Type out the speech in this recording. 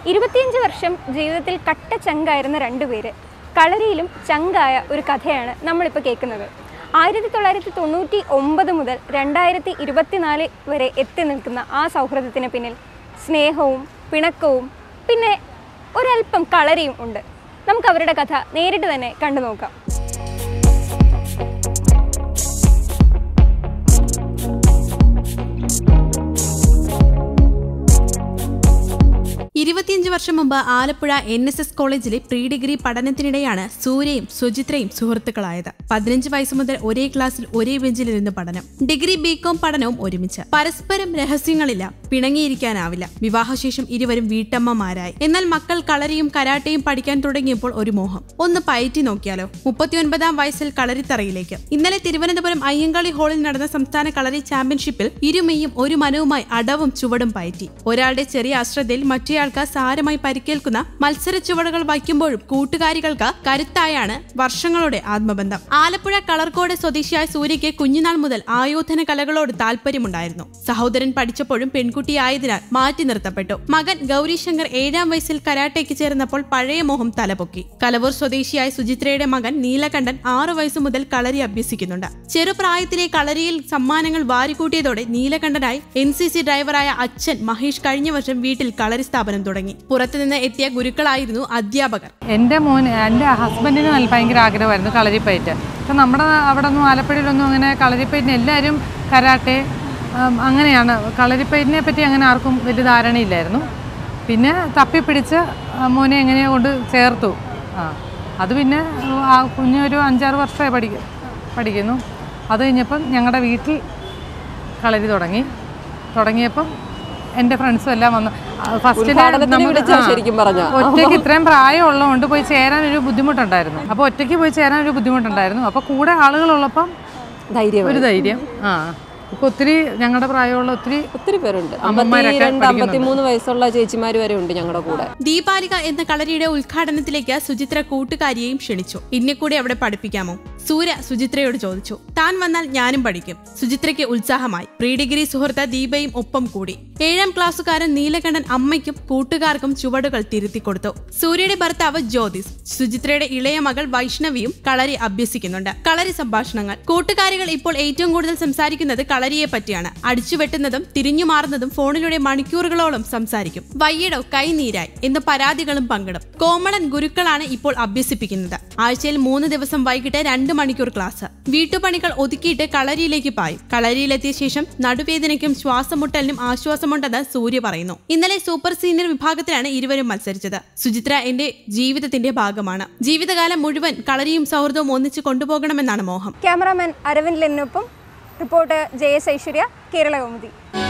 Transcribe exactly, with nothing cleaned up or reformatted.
ഇരുപത്തിയഞ്ച് വർഷം ജീവിതത്തിൽ കട്ട ചങ്കായിരുന്ന രണ്ടുപേര് കളരിയിലും ചങ്കായ ഒരു കഥയാണ് നമ്മളിപ്പോൾ കേൾക്കുന്നത്. ആയിരത്തി തൊള്ളായിരത്തി തൊണ്ണൂറ്റി ഒമ്പത് മുതൽ രണ്ടായിരത്തി ഇരുപത്തിനാല് വരെ എത്തി നിൽക്കുന്ന ആ സൗഹൃദത്തിന് പിന്നിൽ സ്നേഹവും പിണക്കവും പിന്നെ ഒരല്പം കളരിയും ഉണ്ട്. നമുക്ക് അവരുടെ കഥ നേരിട്ട് തന്നെ കണ്ടു നോക്കാം. ഇരുപത്തിയഞ്ച് വർഷം മുമ്പ് ആലപ്പുഴ എൻ എസ് എസ് കോളേജിലെ പ്രീ ഡിഗ്രി പഠനത്തിനിടെയാണ് സൂര്യയും സുചിത്രയും സുഹൃത്തുക്കളായത്. പതിനഞ്ച് വയസ്സ് മുതൽ ഒരേ ക്ലാസ്സിൽ ഒരേ ബെഞ്ചിലിരുന്ന് പഠനം. ഡിഗ്രി ബികോം പഠനവും ഒരുമിച്ച്. പരസ്പരം രഹസ്യങ്ങളില്ല, പിണങ്ങിയിരിക്കാനാവില്ല. വിവാഹശേഷം ഇരുവരും വീട്ടമ്മമാരായി. എന്നാൽ മക്കൾ കളരിയും കരാട്ടയും പഠിക്കാൻ തുടങ്ങിയപ്പോൾ ഒരു മോഹം, ഒന്ന് പയറ്റി നോക്കിയാലോ. മുപ്പത്തിയൊൻപതാം വയസ്സിൽ കളരിത്തറയിലേക്ക്. ഇന്നലെ തിരുവനന്തപുരം അയ്യങ്കാളി ഹാളിൽ നടന്ന സംസ്ഥാന കളരി ചാമ്പ്യൻഷിപ്പിൽ ഇരുമെയും ഒരു മനവുമായി അടവും ചുവടും പയറ്റി. ഒരാളുടെ ചെറിയ അശ്രദ്ധയിൽ മറ്റേയാൾക്ക് സാരമായി പരിക്കേൽക്കുന്ന മത്സര ചുവടുകൾ വയ്ക്കുമ്പോഴും കൂട്ടുകാരികൾക്ക് കരുത്തായാണ് വർഷങ്ങളുടെ ആത്മബന്ധം. ആലപ്പുഴ കളർക്കോട് സ്വദേശിയായ സൂര്യയ്ക്ക് കുഞ്ഞുനാൾ മുതൽ ആയോധന കലകളോട് താല്പര്യമുണ്ടായിരുന്നു. സഹോദരൻ പഠിച്ചപ്പോഴും പെൺകുട്ടിയായതിനാൽ മാറ്റി നിർത്തപ്പെട്ടു. മകൻ ഗൗരിശങ്കർ ഏഴാം വയസ്സിൽ കരാട്ടയ്ക്ക് ചേർന്നപ്പോൾ പഴയ മോഹം തലപൊക്കി. കലവൂർ സ്വദേശിയായ സുചിത്രയുടെ മകൻ നീലകണ്ഠൻ ആറു വയസ്സു മുതൽ കളരി അഭ്യസിക്കുന്നുണ്ട്. ചെറുപ്രായത്തിലെ കളരിയിൽ സമ്മാനങ്ങൾ വാരിക്കൂട്ടിയതോടെ നീലകണ്ഠനായി എൻ സി സി ഡ്രൈവറായ അച്ഛൻ മഹേഷ് കഴിഞ്ഞ വർഷം വീട്ടിൽ കളരി സ്ഥാപനം തുടങ്ങി. പുറത്തുനിന്ന് എത്തിയ ഗുരുക്കളായിരുന്നു അധ്യാപകർ. എൻ്റെ മോൻ എൻ്റെ ഹസ്ബൻഡിന് നല്ല ഭയങ്കര ആഗ്രഹമായിരുന്നു കളരിപ്പയറ്റ്. അപ്പം നമ്മുടെ അവിടെ ഒന്നും ആലപ്പുഴയിലൊന്നും അങ്ങനെ കളരിപ്പയറ്റിന് എല്ലാവരും കരാട്ടെ അങ്ങനെയാണ്. കളരിപ്പയറ്റിനെ പറ്റി അങ്ങനെ ആർക്കും വലിയ ധാരണയില്ലായിരുന്നു. പിന്നെ തപ്പിപ്പിടിച്ച് മോനെ എങ്ങനെയോ കൊണ്ട് ചേർത്തു. ആ അത് പിന്നെ ആ കുഞ്ഞൊരു അഞ്ചാറ് വർഷമായി പഠിക്കും പഠിക്കുന്നു. അത് കഴിഞ്ഞപ്പം ഞങ്ങളുടെ വീട്ടിൽ കളരി തുടങ്ങി. തുടങ്ങിയപ്പം എൻ്റെ ഫ്രണ്ട്സും എല്ലാം വന്നു. ഫസ്റ്റിൽ ഒറ്റയ്ക്ക് ഇത്രയും പ്രായം ഉള്ളതുകൊണ്ട് പോയി ചേരാൻ ഒരു ബുദ്ധിമുട്ടുണ്ടായിരുന്നു. അപ്പോൾ ഒറ്റയ്ക്ക് പോയി ചേരാൻ ഒരു ബുദ്ധിമുട്ടുണ്ടായിരുന്നു. അപ്പോൾ കൂടെ ആളുകളുള്ളപ്പം ധൈര്യം ഒരു ധൈര്യം. ആ ഇപ്പൊ ഒത്തിരി ഞങ്ങളുടെ പ്രായമുള്ള ഒത്തിരി ഒത്തിരി പേരുണ്ട്. അമ്പത്തിമൂന്ന് വയസ്സുള്ള ചേച്ചിമാര് വരെ ഉണ്ട് ഞങ്ങളുടെ കൂടെ. ദീപാലിക എന്ന കളരിയുടെ ഉദ്ഘാടനത്തിലേക്ക് സുചിത്ര കൂട്ടുകാരിയെയും ക്ഷണിച്ചു. ഇന്നെ കൂടെ അവിടെ പഠിപ്പിക്കാമോ? സൂര്യ സുചിത്രയോട് ചോദിച്ചു. താൻ വന്നാൽ ഞാനും പഠിക്കും. സുചിത്രയ്ക്ക് ഉത്സാഹമായി. പ്രീ ഡിഗ്രി സുഹൃത്ത് ദീപയും ഒപ്പം കൂടി. ഏഴാം ക്ലാസ്സുകാരൻ നീലകണ്ഠൻ അമ്മയ്ക്കും കൂട്ടുകാർക്കും ചുവടുകൾ തിരുത്തി കൊടുത്തു. സൂര്യയുടെ ഭർത്താവ് ജ്യോതിസ്, സുചിത്രയുടെ ഇളയ മകൾ വൈഷ്ണവിയും കളരി അഭ്യസിക്കുന്നുണ്ട്. കളരി സംഭാഷണങ്ങൾ. കൂട്ടുകാരികൾ ഇപ്പോൾ ഏറ്റവും കൂടുതൽ സംസാരിക്കുന്നത് കളരിയെ പറ്റിയാണ്. അടിച്ചുവെട്ടുന്നതും തിരിഞ്ഞു മാറുന്നതും ഫോണിലൂടെ മണിക്കൂറുകളോളം സംസാരിക്കും. വയ്യടോ കൈനീരായി എന്ന് പരാതികളും പങ്കിടും. കോമളൻ ഗുരുക്കളാണ് ഇപ്പോൾ അഭ്യസിപ്പിക്കുന്നത്. ആഴ്ചയിൽ മൂന്ന് ദിവസം വൈകിട്ട് രണ്ട് മണിക്കൂർ ക്ലാസ്. വീട്ടുപണികൾ ഒതുക്കിയിട്ട് കളരിയിലേക്ക് പായും. കളരിയിലെത്തിയ ശേഷം നടുവേദനയ്ക്കും ശ്വാസമുട്ടലിനും ആശ്വാസമുണ്ടെന്ന് സൂര്യ പറയുന്നു. ഇന്നലെ സൂപ്പർ സീനിയർ വിഭാഗത്തിലാണ് ഇരുവരും മത്സരിച്ചത്. സുചിത്ര എന്റെ ജീവിതത്തിന്റെ ഭാഗമാണ്. ജീവിതകാലം മുഴുവൻ കളരിയും സൗഹൃദവും ഒന്നിച്ച് കൊണ്ടുപോകണമെന്നാണ് മോഹം. ക്യാമറാമാൻ അരവിന്ദ് ലെന്നിനൊപ്പം reporter J S Aishwarya, Kerala Kaumudi.